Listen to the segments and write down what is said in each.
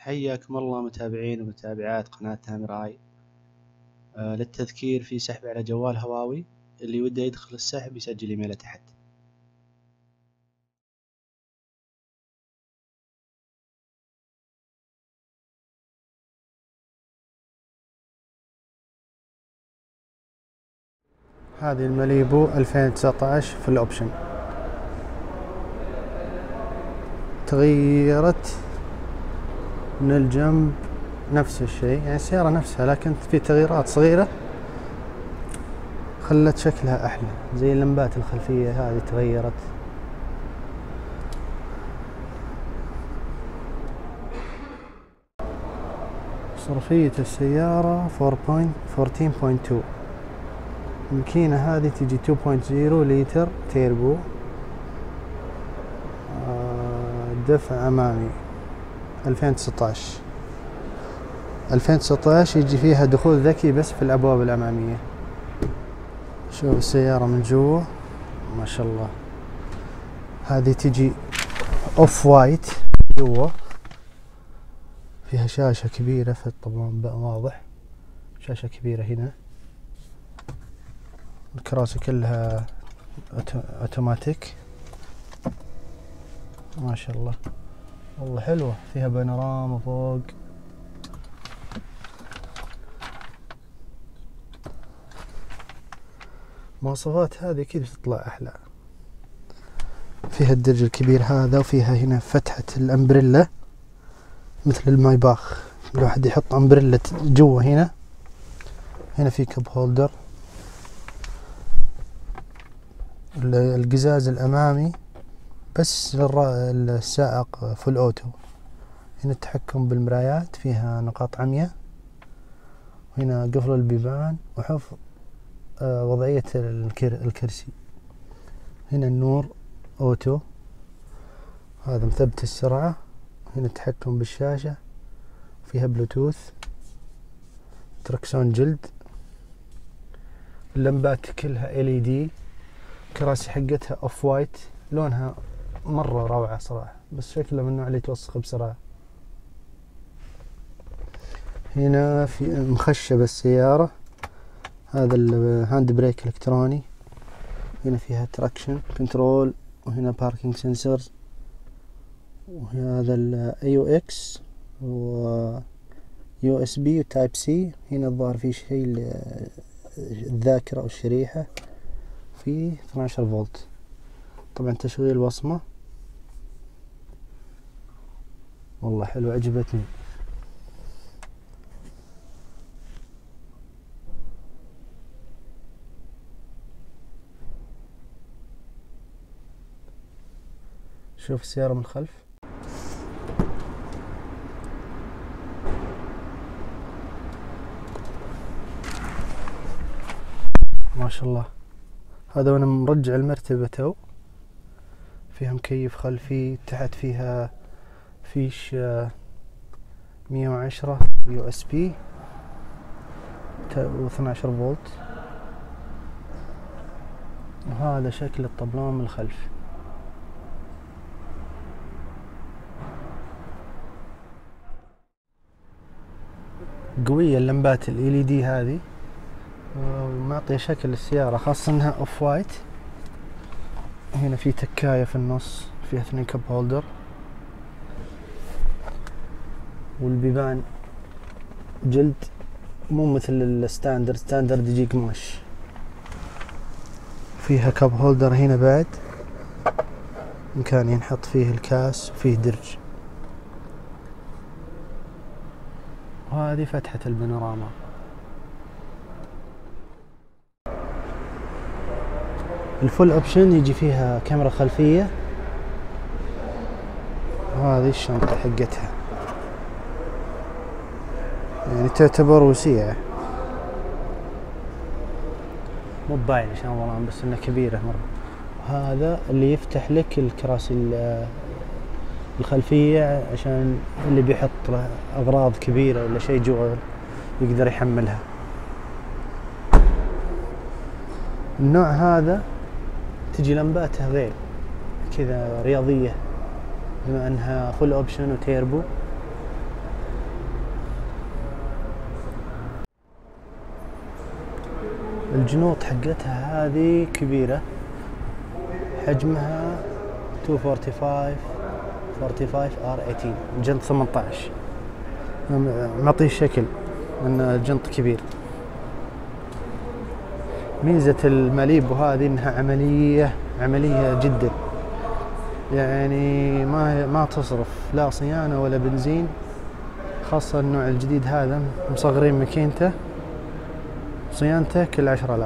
حياكم الله متابعين ومتابعات قناة تامراي. للتذكير في سحب على جوال هواوي، اللي وده يدخل السحب يسجل ايميله تحت. هذه الماليبو 2019 في الأوبشن، تغيرت من الجنب نفس الشيء، يعني السيارة نفسها لكن في تغييرات صغيرة خلت شكلها أحلى، زي اللمبات الخلفية هذه تغيرت. صرفية السيارة 14.2. الماكينة هذه تجي 2.0 لتر تيربو، دفع أمامي 2019 يجي فيها دخول ذكي بس في الأبواب الأمامية. شوف السيارة من جوا ما شاء الله. هذه تجي اوف وايت جوا، فيها شاشة كبيرة في الطبلون واضح، شاشة كبيرة هنا. الكراسي كلها اوتوماتيك ما شاء الله، والله حلوة. فيها بانوراما فوق، مواصفات هذه كذا تطلع أحلى. فيها الدرج الكبير هذا، وفيها هنا فتحة الأمبريلا مثل المايباخ، الواحد يحط أمبريلا جوا هنا. هنا في كب هولدر. القزاز الأمامي بس للسائق فول أوتو. هنا التحكم بالمرايات، فيها نقاط عمياء، وهنا قفل البيبان وحفظ وضعية الكرسي. هنا النور أوتو، هذا مثبت السرعة. هنا التحكم بالشاشة، فيها بلوتوث، تركسون جلد. اللمبات كلها LED. كراسي حقتها اوف وايت، لونها مرة روعة صراحة، بس شكله من النوع اللي يتوسخ بسرعة. هنا في مخشب السيارة، هذا الهاند بريك الكتروني. هنا فيها تراكشن كنترول، وهنا باركينج سنسورز، وهذا ال AUX و USB وتايب سي. هنا الظاهر في شيء الذاكرة أو الشريحة، في 12 فولت. طبعا تشغيل وصمة، والله حلو عجبتني. شوف السيارة من الخلف ما شاء الله. هذا وانا مرجع المرتبة تو. فيها مكيف خلفي، تحت فيها فيش 110 USB و12 فولت. وهذا شكل الطبلون من الخلف. قوية اللمبات LED هذه، ومعطية شكل السيارة، خاصة انها اوف وايت. هنا في تكاية في النص، فيها 2 كب هولدر، والبيبان جلد مو مثل الستاندرد يجي قماش. فيها كب هولدر هنا بعد، مكان ينحط فيه الكاس، وفيه درج. وهذه فتحة البانوراما. الفول اوبشن يجي فيها كاميرا خلفية، وهذه الشنطة حقتها، يعني تعتبر وسيعة، مو باين عشان والله بس انها كبيرة مرة. وهذا اللي يفتح لك الكراسي الخلفية، عشان اللي بيحط له اغراض كبيرة ولا شيء جوا يقدر يحملها. النوع هذا تجي لمباتها غير كذا رياضية، بما انها فول اوبشن وتيربو. الجنوط حقتها هذه كبيرة، حجمها 245 45 R18، جنط 18، معطيه الشكل ان الجنط كبير. ميزة الماليبو هذه انها عملية جدا، يعني ما تصرف لا صيانة ولا بنزين، خاصة النوع الجديد هذا مصغرين ماكينته، صيانته كل 10,000.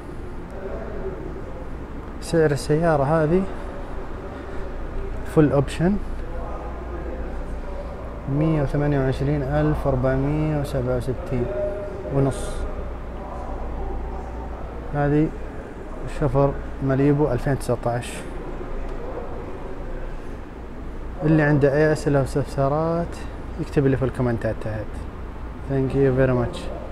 سعر السيارة هذه فل اوبشن 128,467 ونص. هذه شفر ماليبو 2019. اللي عنده اي اسئلة او استفسارات يكتب لي في الكومنتات تحت. Thank you very much.